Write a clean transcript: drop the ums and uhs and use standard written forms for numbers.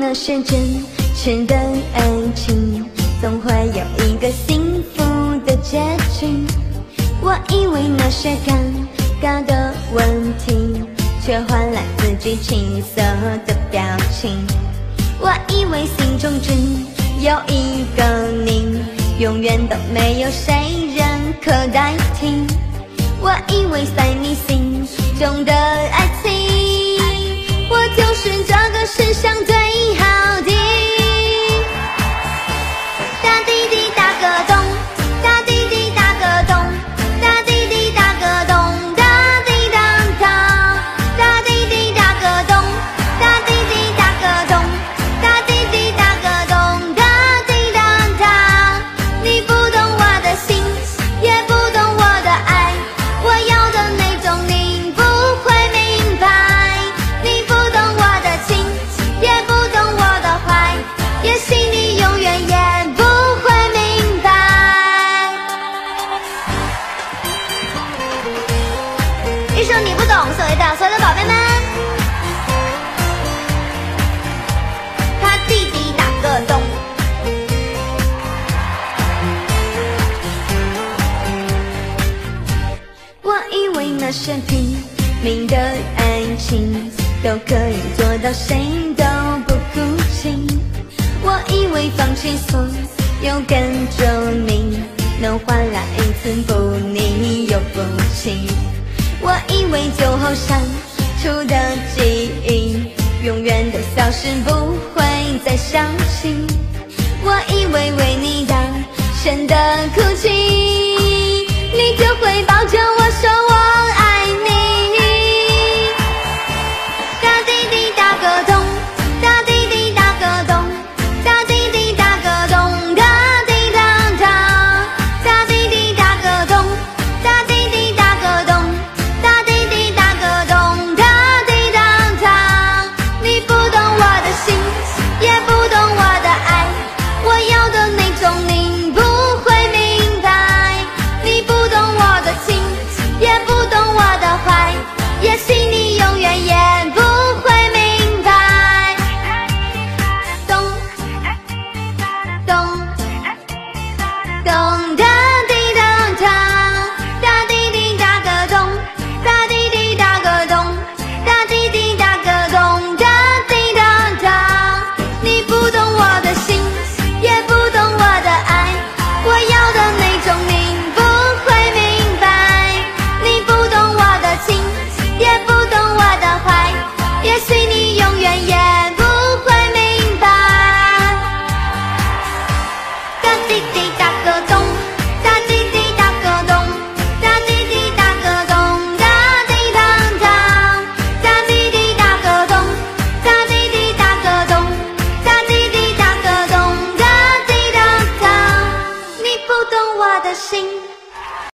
那些真实的爱情，总会有一个幸福的结局。我以为那些尴尬的问题，却换来自己青涩的表情。我以为心中只有一个你，永远都没有谁人可代替。我以为在你心中的爱情，我就是这个世上最好的。大滴滴打个咚，大滴滴打个咚，大滴滴打个咚，大滴当当，大滴滴打个咚，大滴滴打个咚，大滴滴打个咚，大滴当当。你不懂我的心，也不懂我的爱，我要的那种你不会明白。你不懂我的情，也不懂我的坏，也许你永远也不会明白。一首你不懂送给到所有的宝贝们。他弟弟打个咚。我以为那些拼命的爱情都可以做到谁都不孤寂。我以为放弃所有跟着你，能换来一次不腻又不弃。我以为酒后伤出的记忆，永远都消失，不会再想起。我以为为你大声的哭泣，